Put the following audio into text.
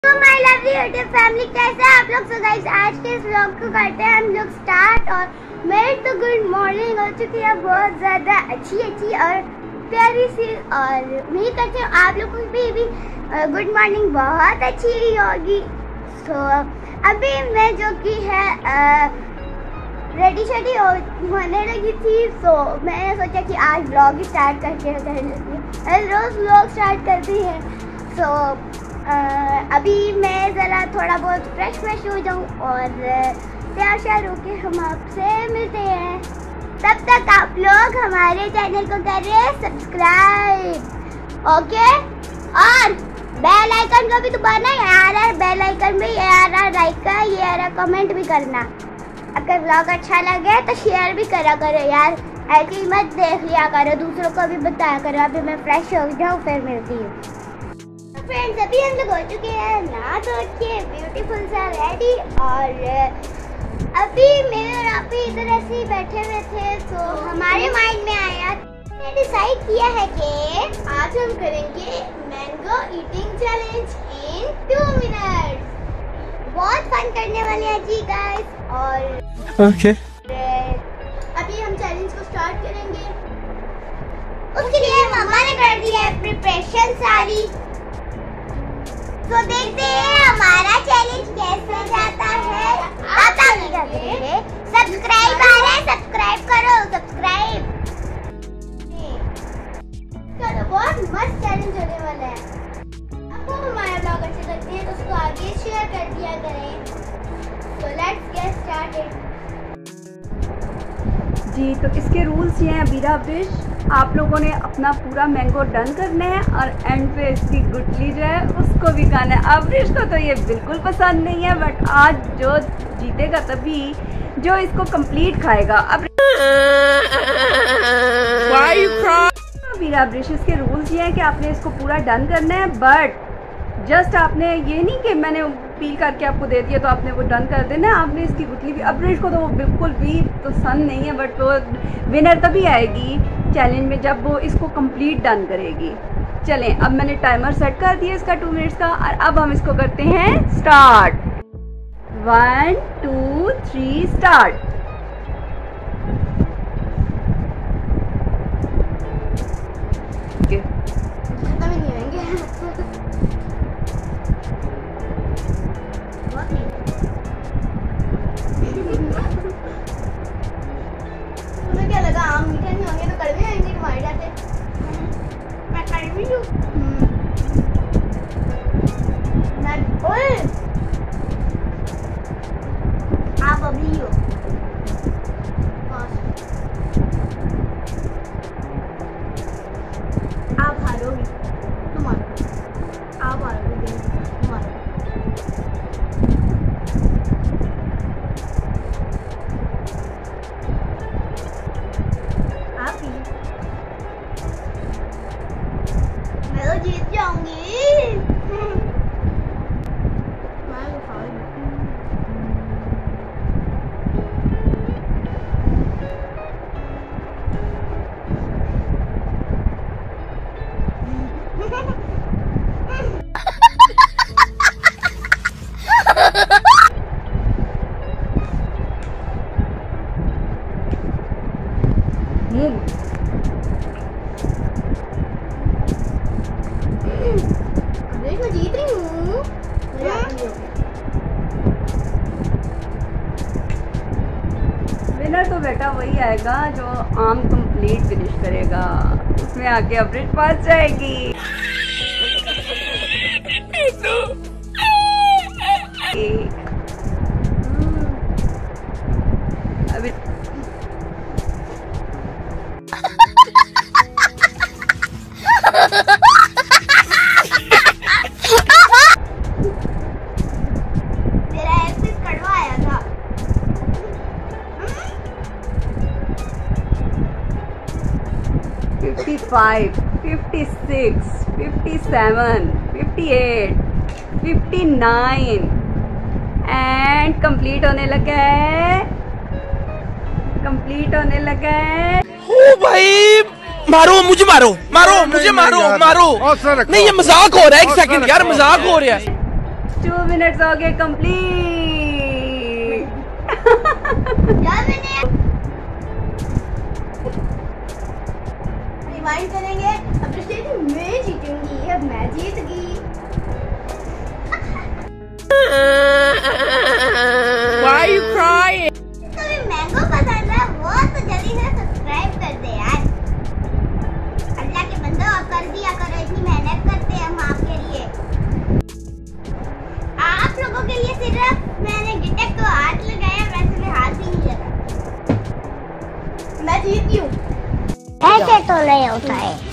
तो my lovely YouTube family, कैसे हैं आप लोग? सो गाइस, आज के इस व्लॉग को करते हैं हम लोग स्टार्ट। और मेरी तो गुड मॉर्निंग हो चुकी है, बहुत ज़्यादा अच्छी और प्यारी सी। और उम्मीद करती हूँ आप लोगों की भी गुड मॉर्निंग बहुत अच्छी ही होगी। सो अभी मैं जो कि है रेडी शेडी होने लगी थी। सो मैंने सोचा कि आज व्लॉग ही स्टार्ट करके कर लेती हूँ, रोज़ व्लॉग स्टार्ट करती है। सो अभी मैं ज़रा थोड़ा बहुत फ्रेश हो जाऊँ और तैयार श्यार होके हम आपसे मिलते हैं। तब तक आप लोग हमारे चैनल को करें सब्सक्राइब, ओके? और बेल आइकन को भी दबाना है, बेल आइकन भी लाइक का, ये कमेंट भी करना। अगर व्लॉग अच्छा लगे तो शेयर भी करा करो यार, ऐसे ही मत देख लिया करो, दूसरों को भी बताया करो। अभी मैं फ्रेश हो जाऊँ फिर मिलती हूँ। फ्रेंड्स, अभी हम लोग हो चुके हैं नहा धो के ब्यूटीफुल सा रेडी। और अभी मेरे और आप इधर ऐसे ही बैठे हुए थे, तो हमारे माइंड में आया, मैंने डिसाइड किया है कि आज हम करेंगे mango eating challenge in 2 minutes. बहुत फन करने वाले हैं जी गाइस। और ओके, अभी हम चैलेंज को स्टार्ट करेंगे। उसके लिए मम्मा ने कर दिया है प्रिपरेशन सारी। तो देखते हैं हमारा चैलेंज कैसे जाता है। आप सब्सक्राइब आ रहा है, सब्सक्राइब करो, सब्सक्राइब करो। बहुत मस्त चैलेंज होने वाला है। आपको हमारा ब्लॉग अच्छा लगता है तो उसको आगे शेयर कर दिया करें। तो लेट्स गेट स्टार्टेड जी। तो इसके रूल्स ये हैं अबीरा अब्रिश, आप लोगों ने अपना पूरा मैंगो डन करना है और एंड पे इसकी गुठली जो है उसको भी खाना है। अब्रिश को तो ये बिल्कुल पसंद नहीं है, बट आज जो जीतेगा तभी जो इसको कंप्लीट खाएगा। अबीरा अब्रिश, इसके रूल्स ये हैं कि आपने इसको पूरा डन करना है, बट जस्ट आपने ये नहीं कि मैंने पील करके आपको दे दिया तो आपने वो डन कर देना। आपने इसकी गुठली भी, अब्रिश को तो वो बिल्कुल भी पसंद नहीं है, बट वो विनर तभी आएगी चैलेंज में जब वो इसको कंप्लीट डन करेगी। चलें, अब मैंने टाइमर सेट कर दिया इसका 2 मिनट्स का, और अब हम इसको करते हैं स्टार्ट। 1 2 3 स्टार्ट। तुम्हें क्या लगा आम मीठे नहीं होंगे तो कड़वे आएंगे तुम्हारे जाते? मैं कड़वी हूँ। ओए, आप अभी हो आप हारोगी, तुम हारोगे, आप हारोगे, तुम हारोगे। मैं तो जीत जाऊंगी। मैं जीत रही हूँ। विनर तो बेटा वही आएगा जो आम कंप्लीट फिनिश करेगा, उसमें आके अब्रिश पास जाएगी। अभी मेरा एक्सिस कड़वा आया था। 55 56 57 58 59 एंड कंप्लीट होने लगा है, कंप्लीट होने लगा है। ओ भाई, मारो मुझे, मारो मारो मुझे, मारो मारो। नहीं, ये मजाक हो रहा है, एक सेकंड यार, मजाक हो रहा है। 2 मिनट्स हो गए कंप्लीट। रिवाइंड करेंगे। अब मैं जीतूंगी, अब मैं जीत गई। Why are you crying? तुम्हें मैंगो पसंद है वो तो जल्दी से सब्सक्राइब कर दे यार। अल्लाह के बंदो आप कर दिया करो, इतनी मेहनत करते हैं हम आपके लिए। आप लोगों के लिए सिर्फ मैंने डिटेक्ट को हाथ लगाया, वैसे में हाथ भी नहीं लगा। मैं जीती हूँ। ऐसे तो नहीं होता है।